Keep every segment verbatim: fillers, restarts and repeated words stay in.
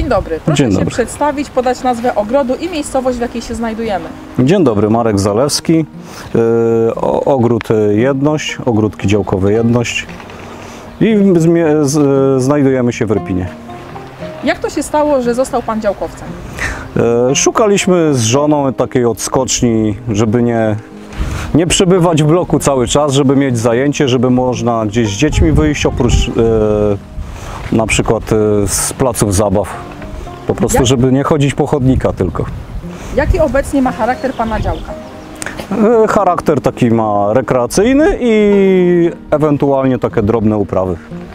dobry, proszę Dzień się dobry. przedstawić, podać nazwę ogrodu i miejscowość, w jakiej się znajdujemy. Dzień dobry, Marek Zalewski, yy, o- ogród Jedność, ogródki działkowe Jedność i zmie- z, znajdujemy się w Rypinie. Jak to się stało, że został pan działkowcem? Yy, szukaliśmy z żoną takiej odskoczni, żeby nie, nie przebywać w bloku cały czas, żeby mieć zajęcie, żeby można gdzieś z dziećmi wyjść, oprócz yy, na przykład yy, z placów zabaw. Po prostu, Jak- żeby nie chodzić po chodnikach tylko. Jaki obecnie ma charakter pana działka? E, Charakter taki ma rekreacyjny i ewentualnie takie drobne uprawy.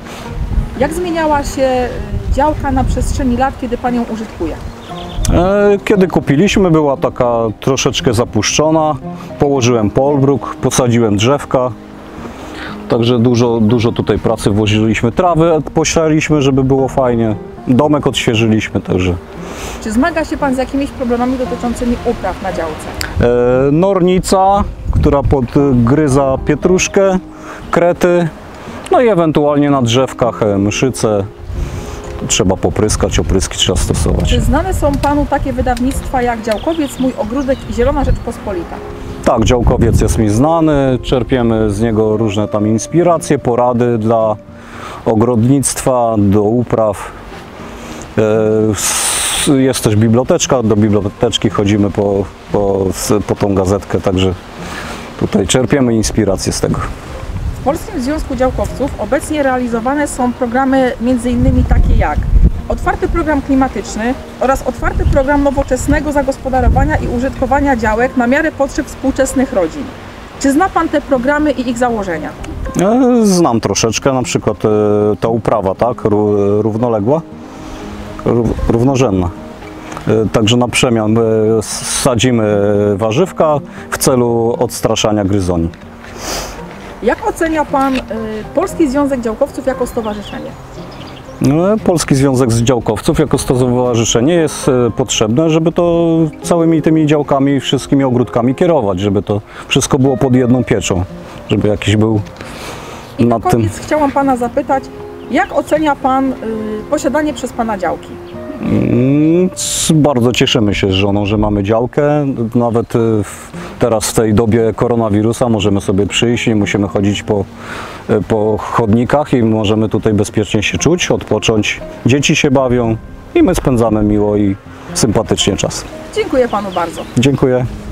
Jak zmieniała się y, działka na przestrzeni lat, kiedy pan ją użytkuje? E, Kiedy kupiliśmy, była taka troszeczkę zapuszczona. Położyłem polbruk, posadziłem drzewka. Także dużo, dużo tutaj pracy włożyliśmy. Trawę posialiśmy, żeby było fajnie. Domek odświeżyliśmy, także. Czy zmaga się pan z jakimiś problemami dotyczącymi upraw na działce? E, Nornica, która podgryza pietruszkę, krety, no i ewentualnie na drzewkach e, mszyce. Trzeba popryskać, opryski trzeba stosować. Czy znane są panu takie wydawnictwa jak Działkowiec, Mój Ogródek i Zielona Rzeczpospolita? Tak, działkowiec jest mi znany, czerpiemy z niego różne tam inspiracje, porady dla ogrodnictwa, do upraw. E, s- Jest też biblioteczka, do biblioteczki chodzimy po, po, s- po tą gazetkę, także tutaj czerpiemy inspirację z tego. W Polskim Związku Działkowców obecnie realizowane są programy między innymi takie jak otwarty program klimatyczny oraz otwarty program nowoczesnego zagospodarowania i użytkowania działek na miarę potrzeb współczesnych rodzin. Czy zna pan te programy i ich założenia? E, Znam troszeczkę, na przykład e, ta uprawa, tak, ró- równoległa, ró- równorzędna. E, Także na przemian e, sadzimy warzywka w celu odstraszania gryzoni. Jak ocenia pan y, Polski Związek Działkowców jako stowarzyszenie? No, Polski Związek z Działkowców jako stowarzyszenie jest e, potrzebne, żeby to całymi tymi działkami i wszystkimi ogródkami kierować, żeby to wszystko było pod jedną pieczą, żeby jakiś był I na nad tym. koniec chciałam pana zapytać, jak ocenia pan y, posiadanie przez pana działki? Mm, c- Bardzo cieszymy się z żoną, że mamy działkę. Nawet y, w, teraz w tej dobie koronawirusa możemy sobie przyjść, nie musimy chodzić po, y, po chodnikach i możemy tutaj bezpiecznie się czuć, odpocząć. Dzieci się bawią i my spędzamy miło i sympatycznie czas. Dziękuję panu bardzo. Dziękuję.